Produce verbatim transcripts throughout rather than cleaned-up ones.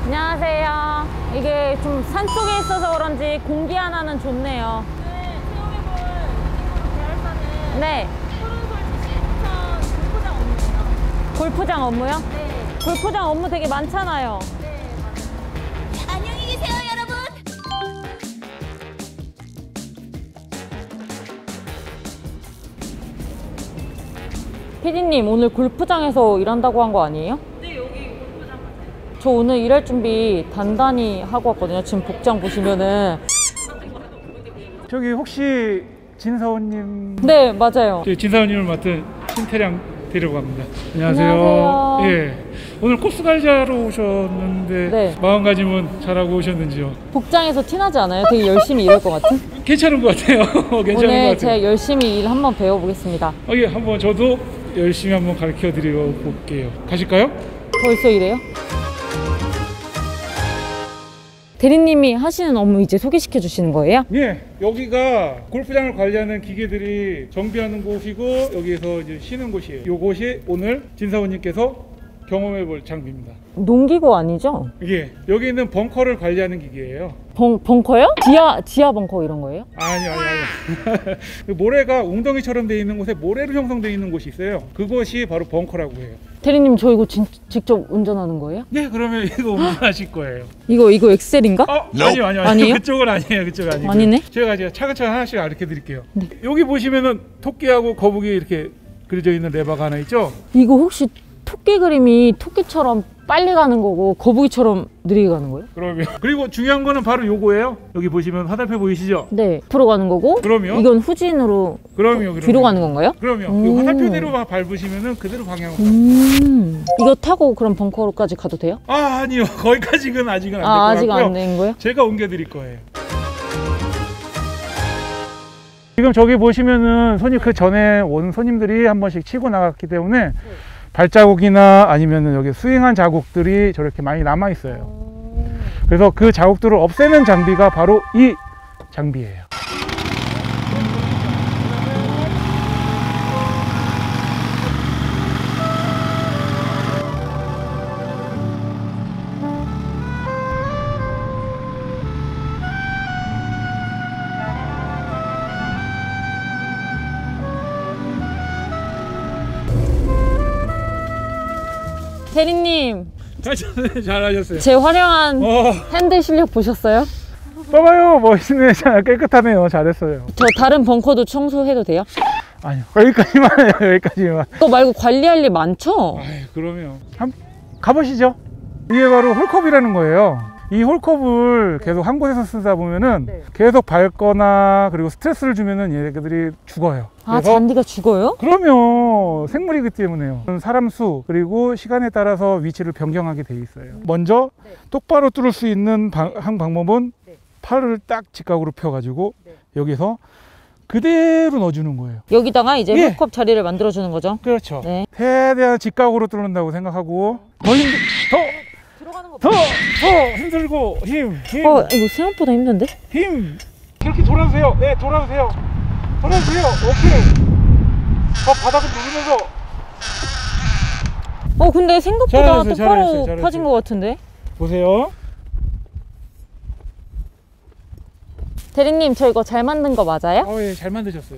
안녕하세요. 이게 좀 산속에 있어서 그런지 공기 하나는 좋네요. 네, 체험해볼 이 친구로 계열사는 네. 푸른솔 지시 부천 골프장 업무예요. 골프장 업무요? 네. 골프장 업무 되게 많잖아요. 네, 맞아요. 안녕히 계세요, 여러분. 피디님, 오늘 골프장에서 일한다고 한 거 아니에요? 네, 여기 골프장 맞아요. 저 오늘 일할 준비 단단히 하고 왔거든요. 지금 복장 보시면은. 저기 혹시 진사원님? 네, 맞아요. 진사원님을 맡은 신태량 데리고 갑니다. 안녕하세요. 안녕하세요. 예, 오늘 코스 관리하러 오셨는데 네. 마음가짐은 잘하고 오셨는지요? 복장에서 티나지 않아요? 되게 열심히 일할 것 같은? 괜찮은 것 같아요. 괜찮은 것 오늘 같아요. 제가 열심히 일 한번 배워보겠습니다. 어, 예, 한번 저도 열심히 한번 가르쳐 드리고 볼게요. 가실까요? 벌써 이래요? 대리님이 하시는 업무 이제 소개시켜 주시는 거예요? 예, 여기가 골프장을 관리하는 기계들이 정비하는 곳이고 여기에서 이제 쉬는 곳이에요. 이곳이 오늘 진사원님께서 경험해 볼 장비입니다. 농기구 아니죠? 예, 여기 있는 벙커를 관리하는 기계예요. 벙, 벙커요? 지하, 지하 벙커 이런 거예요? 아니요, 아니요, 아니요. 모래가 웅덩이처럼 되어 있는 곳에 모래로 형성되어 있는 곳이 있어요. 그것이 바로 벙커라고 해요. 대리님, 저 이거 진, 직접 운전하는 거예요? 네, 그러면 이거 운전하실 거예요. 이거 이거 엑셀인가? 어? 아니요, 아니요, 아니요. 아니에요? 그쪽은 아니에요, 그쪽 아니고. 아니네? 제가 이제 차근차근 하나씩 가르쳐 드릴게요. 네. 여기 보시면은 토끼하고 거북이 이렇게 그려져 있는 레버가 하나 있죠? 이거 혹시 토끼 그림이 토끼처럼 빨리 가는 거고 거북이처럼 느리게 가는 거예요? 그러면 그리고 중요한 거는 바로 요거예요. 여기 보시면 화살표 보이시죠? 네, 앞으로 가는 거고. 그럼요. 이건 후진으로 그럼요, 그럼요. 뒤로 가는 건가요? 그럼요. 음. 이 화살표대로 밟으시면은 그대로 방향을. 음, 이거 타고 그럼 벙커로까지 가도 돼요? 아, 아니요. 거기까지는 아직은 안 될 것 아, 아직 같고요. 안 된 거예요? 제가 옮겨 드릴 거예요. 지금 저기 보시면은 손님 그 전에 온 손님들이 한 번씩 치고 나갔기 때문에 네. 발자국이나 아니면은 여기 스윙한 자국들이 저렇게 많이 남아 있어요. 그래서 그 자국들을 없애는 장비가 바로 이 장비예요. 대리님, 잘하셨어요. 제 화려한 어. 핸들 실력 보셨어요? 봐봐요, 멋있네. 잘 깨끗하네요. 잘했어요. 저 다른 벙커도 청소해도 돼요? 아니요, 여기까지만 해요. 여기까지만. 그거 말고 관리할 일 많죠? 아이, 그러면 한번 가보시죠. 이게 바로 홀컵이라는 거예요. 이 홀컵을 계속 한 곳에서 쓰다 보면은 네. 계속 밟거나 그리고 스트레스를 주면은 얘네들이 죽어요. 아, 잔디가 죽어요? 그러면 생물이기 때문에요. 사람 수 그리고 시간에 따라서 위치를 변경하게 돼 있어요. 먼저 네. 똑바로 뚫을 수 있는 방, 한 방법은 네. 팔을 딱 직각으로 펴가지고 네. 여기서 그대로 넣어주는 거예요. 여기다가 이제 예. 홀컵 자리를 만들어 주는 거죠? 그렇죠. 네. 최대한 직각으로 뚫는다고 생각하고 더 힘들 더 들어가는 거 더! 더! 힘들고 힘! 힘! 어, 이거 생각보다 힘든데? 힘! 이렇게 돌아주세요. 네, 돌아주세요. 돌아주세요. 오케이. 더 바닥을 누르면서. 어, 근데 생각보다 잘했어요, 똑바로 잘했어요, 잘했어요. 파진 것 같은데? 보세요. 대리님, 저 이거 잘 만든 거 맞아요? 어, 예, 잘 만드셨어요.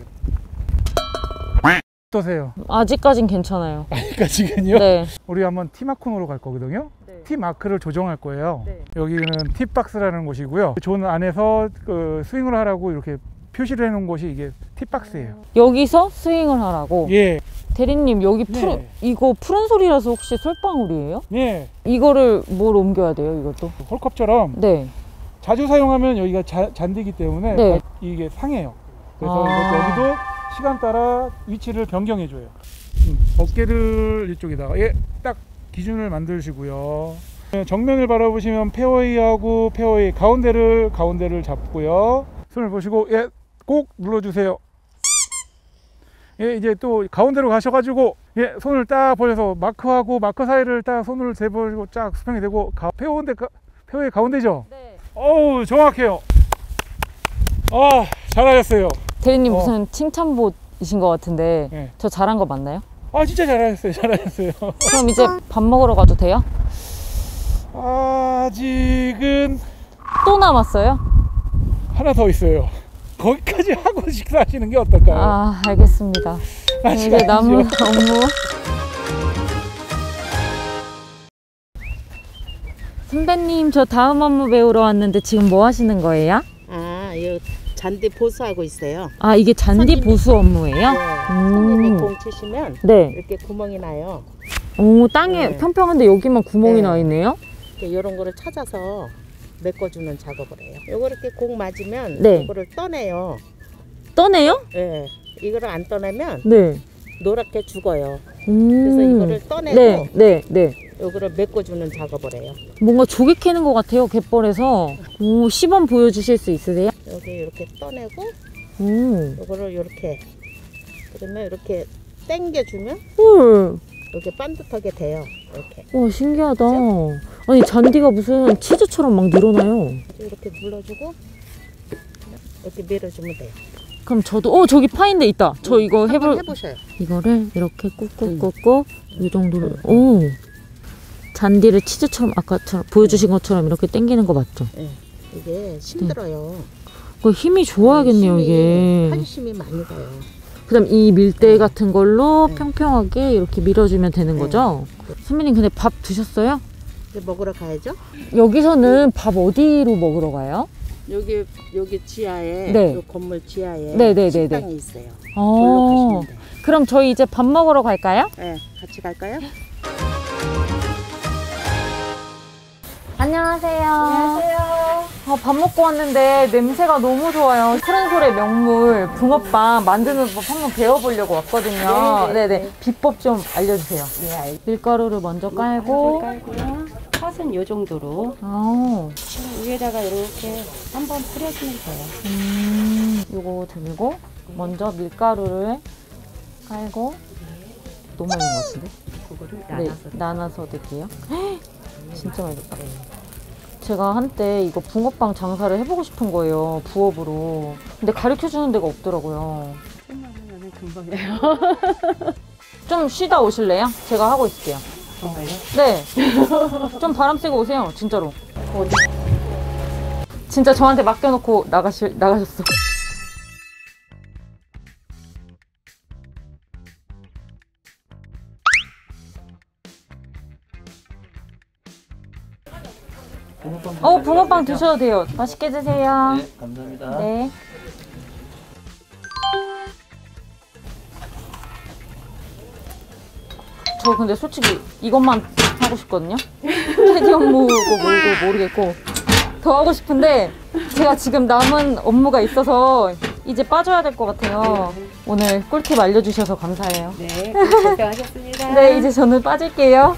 어떠세요? 아직까진 괜찮아요. 아직까지는요? 네. 우리 한번 티마콘으로 갈 거거든요. 네. 티마크를 조정할 거예요. 네. 여기는 팁박스라는 곳이고요. 존 안에서 그 스윙을 하라고 이렇게 표시를 해놓은 곳이 이게 팁박스예요. 여기서 스윙을 하라고? 예. 대리님, 여기 네. 푸른, 이거 푸른 소리라서 혹시 솔방울이에요? 예. 이거를 뭘 옮겨야 돼요, 이것도? 홀컵처럼 네. 자주 사용하면 여기가 자, 잔디기 때문에 네. 이게 상해요. 그래서 아. 이것도 여기도 시간 따라 위치를 변경해 줘요. 음, 어깨를 이쪽에다가 예, 딱 기준을 만드시고요. 정면을 바라보시면 페어웨이하고 페어웨이 가운데를 가운데를 잡고요. 손을 보시고 예, 꼭 눌러주세요. 예, 이제 또 가운데로 가셔가지고 예, 손을 딱 벌려서 마크하고 마크 사이를 딱 손을 대버리고 쫙 수평이 되고 가, 페어인데 페어웨이 가운데죠. 네. 어우, 정확해요. 아, 잘하셨어요. 대리님 어. 무슨 칭찬봇이신 것 같은데 네. 저 잘한 거 맞나요? 아, 진짜 잘하셨어요. 잘하셨어요. 그럼 이제 밥 먹으러 가도 돼요? 아직은 또 남았어요? 하나 더 있어요. 거기까지 하고 식사하시는 게 어떨까요? 아, 알겠습니다. 아직 이제 남은 아니죠. 업무. 선배님, 저 다음 업무 배우러 왔는데 지금 뭐 하시는 거예요? 아, 이 잔디 보수하고 있어요. 아, 이게 잔디 선생님. 보수 업무예요? 네, 음. 손님이 공 치시면 네. 이렇게 구멍이 나요. 오, 땅에 네. 평평한데 여기만 구멍이 네. 나 있네요? 이런 거를 찾아서 메꿔주는 작업을 해요. 요거 이렇게 공 맞으면 네. 이거를 떠내요. 떠내요? 예, 이거를 안 떠내면 네. 노랗게 죽어요. 음. 그래서 이거를 떠내고 네, 네, 네. 요거를 메꿔주는 작업을 해요. 뭔가 조개 캐는 것 같아요, 갯벌에서. 오, 시범 보여주실 수 있으세요? 여기 이렇게 떠내고 오. 요거를 이렇게 그러면 이렇게 당겨주면 헐. 이렇게 반듯하게 돼요. 이렇게 와, 신기하다. 아니, 잔디가 무슨 치즈처럼 막 늘어나요. 이렇게 눌러주고 이렇게 밀어주면 돼요. 그럼 저도, 어, 저기 파인데 있다. 저 이거 한번 해볼, 해보셔요. 이거를 이렇게 꾹꾹 꾹꾹 이 정도로. 오. 잔디를 치즈처럼 아까처럼 보여주신 것처럼 이렇게 당기는 거 맞죠? 예, 이게 힘들어요. 그 힘이 좋아야겠네요, 힘이, 이게. 칼슘이 많이 가요. 그다음 이 밀대 네. 같은 걸로 네. 평평하게 이렇게 밀어주면 되는 네. 거죠? 선배님, 근데 밥 드셨어요? 이제 먹으러 가야죠. 여기서는 밥 어디로 먹으러 가요? 여기 여기 지하에 네. 요 건물 지하에 네, 네, 네, 식당이 네. 있어요. 어. 걸로 가시면 돼요. 그럼 저희 이제 밥 먹으러 갈까요? 네, 같이 갈까요? 안녕하세요. 안녕하세요. 어, 밥 먹고 왔는데 냄새가 너무 좋아요. 푸른솔의 명물 붕어빵 만드는 법 한번 배워보려고 왔거든요. 네, 네, 네네. 네. 비법 좀 알려주세요. 네, 알. 밀가루를 먼저 깔고. 깔고요. 팥은 요 정도로 아, 위에다가 이렇게 한번 뿌려주면 돼요. 음, 요거 들고 먼저 밀가루를 깔고. 너무 많은 것 같은데? 그거를 네, 나눠서 나눠서 넣을게요. 진짜 맛있다. 제가 한때 이거 붕어빵 장사를 해보고 싶은 거예요, 부업으로. 근데 가르쳐주는 데가 없더라고요. 생각하면 금방 돼요. 좀 쉬다 오실래요? 제가 하고 있을게요. 정말요? 네. 좀 바람 쐬고 오세요, 진짜로. 진짜 저한테 맡겨놓고 나가시, 나가셨어. 어, 붕어빵 드셔도 돼요. 맛있게 드세요. 네, 감사합니다. 네. 저 근데 솔직히 이것만 하고 싶거든요. 캐디 업무고 뭐고 모르겠고 더 하고 싶은데 제가 지금 남은 업무가 있어서 이제 빠져야 될 것 같아요. 오늘 꿀팁 알려주셔서 감사해요. 네, 결정하겠습니다. 네, 이제 저는 빠질게요.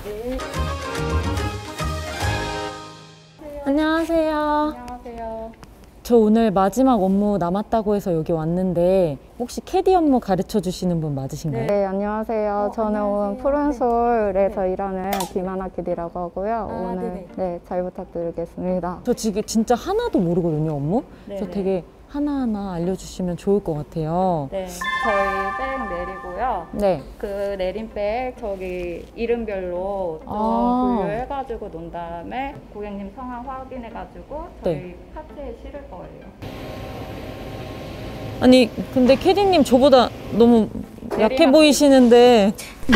안녕하세요. 안녕하세요. 저 오늘 마지막 업무 남았다고 해서 여기 왔는데 혹시 캐디 업무 가르쳐 주시는 분 맞으신가요? 네, 안녕하세요. 저는 오늘 푸른솔에서 일하는 김하나 캐디라고 하고요. 오늘 네네. 네, 잘 부탁드리겠습니다. 저 지금 진짜 하나도 모르거든요, 업무. 그래서 네네. 되게 하나하나 알려주시면 좋을 것 같아요. 네, 저희 백 내리고요. 네. 그 내린 백 저기 이름별로 좀 아. 분류해가지고 놓은 다음에 고객님 성함 확인해가지고 저희 네. 파트에 실을 거예요. 아니, 근데 캐디님 저보다 너무 약해 내리막. 보이시는데.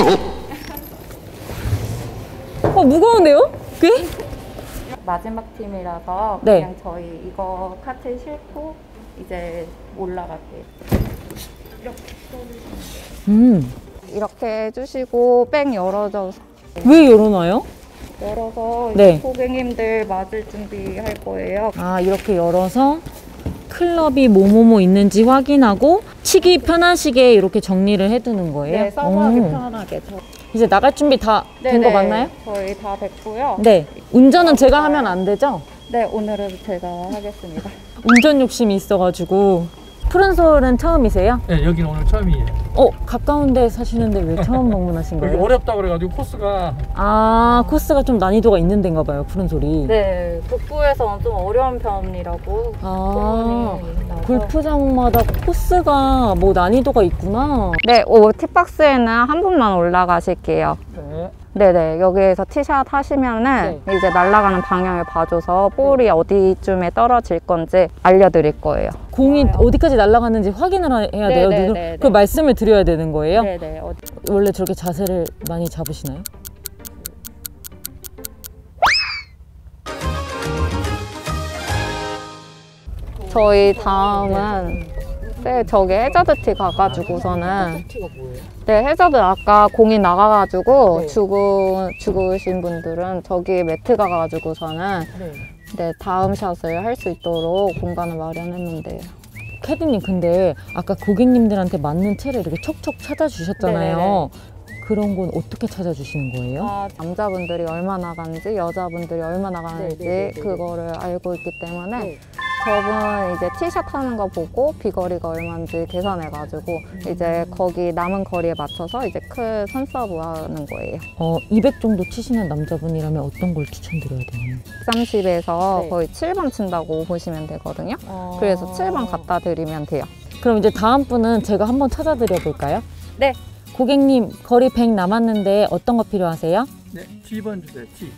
어, 무거운데요? 꽤? 마지막 팀이라서 네. 그냥 저희 이거 카트에 싣고 이제 올라갈게요. 음. 이렇게 해주시고 백 열어줘 왜 열어놔요? 열어서 네. 이제 고객님들 맞을 준비할 거예요. 아, 이렇게 열어서 클럽이 뭐뭐뭐 있는지 확인하고 치기 편하시게 이렇게 정리를 해두는 거예요? 네, 서버하기 오. 편하게. 저... 이제 나갈 준비 다 된 거 네네, 맞나요? 저희 다 됐고요. 네. 운전은 제가 하면 안 되죠? 네, 오늘은 제가 하겠습니다. 운전 욕심이 있어가지고. 푸른솔은 처음이세요? 네, 여기는 오늘 처음이에요. 어, 가까운 데 사시는데 왜 처음 방문하신 여기 거예요? 어렵다 그래가지고 코스가 아, 코스가 좀 난이도가 있는 데인가 봐요, 푸른솔이. 네, 북부에서는 좀 어려운 편이라고. 아, 소문이 나서. 골프장마다 코스가 뭐 난이도가 있구나. 네, 오, 팁박스에는 한 분만 올라가실게요. 네. 네네, 여기에서 티샷 하시면은 이제 날아가는 방향을 봐줘서 볼이 어디쯤에 떨어질 건지 알려드릴 거예요. 공이 어디까지 날아가는지 확인을 하- 해야 돼요. 네, 눈으로. 네, 네, 그 네. 말씀을 드려야 되는 거예요. 네네. 어디... 원래 저렇게 자세를 많이 잡으시나요? 저희 다음은 네, 저기 해저드 티 가가지고서는 티가 뭐예요? 네, 해저드 아까 공이 나가가지고 네. 죽은, 죽으신 분들은 저기 매트 가가지고서는 네. 네, 다음 샷을 할 수 있도록 공간을 마련했는데요. 캐디님 근데 아까 고객님들한테 맞는 채를 이렇게 척척 찾아주셨잖아요. 그런 건 어떻게 찾아주시는 거예요? 아, 남자분들이 얼마나 가는지 여자분들이 얼마나 가는지 네, 네, 네, 네. 그거를 알고 있기 때문에 네. 저분 이제 티샷 하는 거 보고 비거리가 얼마인지 계산해가지고 이제 거기 남은 거리에 맞춰서 이제 큰 선서브 하는 거예요. 어, 이백 정도 치시는 남자분이라면 어떤 걸 추천드려야 되나요? 백삼십에서 네. 거의 칠 번 친다고 보시면 되거든요. 그래서 칠 번 갖다 드리면 돼요. 그럼 이제 다음 분은 제가 한번 찾아드려 볼까요? 네. 고객님 거리 백 남았는데 어떤 거 필요하세요? 네, T번 주세요. T.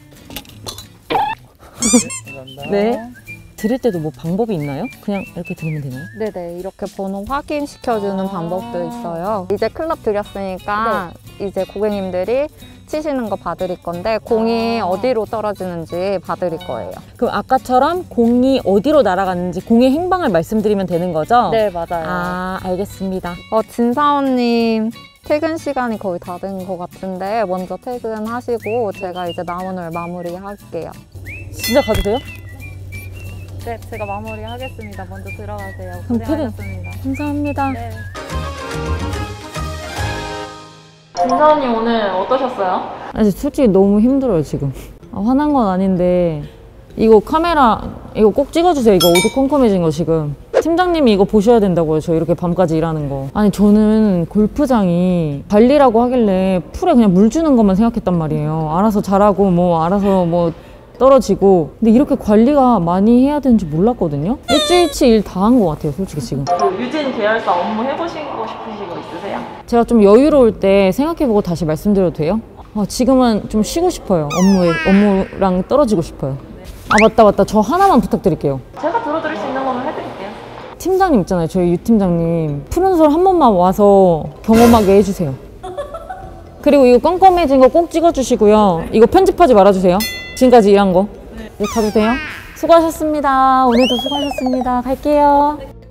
네, 감사합니다. 네. 드릴 때도 뭐 방법이 있나요? 그냥 이렇게 드리면 되나요? 네네, 이렇게 번호 확인시켜주는 아. 방법도 있어요. 이제 클럽 드렸으니까 이제 고객님들이 치시는 거 봐드릴 건데 공이 아. 어디로 떨어지는지 봐드릴 거예요. 그럼 아까처럼 공이 어디로 날아갔는지 공의 행방을 말씀드리면 되는 거죠? 네, 맞아요. 아, 알겠습니다. 어, 진사원님 퇴근 시간이 거의 다 된 것 같은데 먼저 퇴근하시고 제가 이제 남은 홀 마무리할게요. 진짜 가도 돼요? 네, 제가 마무리하겠습니다. 먼저 들어가세요. 그럼 퇴근. 고생하셨습니다. 감사합니다. 네. 김사원님 오늘 어떠셨어요? 아니 솔직히 너무 힘들어요 지금. 아, 화난 건 아닌데 이거 카메라 이거 꼭 찍어주세요. 이거 어두컴컴해진 거 지금. 팀장님이 이거 보셔야 된다고요. 저 이렇게 밤까지 일하는 거. 아니 저는 골프장이 관리라고 하길래 풀에 그냥 물 주는 것만 생각했단 말이에요. 알아서 잘하고 뭐 알아서 뭐 떨어지고. 근데 이렇게 관리가 많이 해야 되는지 몰랐거든요. 일주일치 일 다 한 것 같아요 솔직히 지금. 그 유진 계열사 업무 해보시고 싶으신 거 있으세요? 제가 좀 여유로울 때 생각해보고 다시 말씀드려도 돼요? 아, 지금은 좀 쉬고 싶어요. 업무에, 업무랑 떨어지고 싶어요. 아 맞다 맞다 저 하나만 부탁드릴게요. 제가 들어드릴 수 있는 거면 해드릴게요. 팀장님 있잖아요. 저희 유 팀장님 푸른솔 한 번만 와서 경험하게 해주세요. 그리고 이거 껌껌해진 거 꼭 찍어주시고요. 이거 편집하지 말아주세요. 지금까지 일한 거. 네, 가도 돼요? 수고하셨습니다. 오늘도 수고하셨습니다. 갈게요.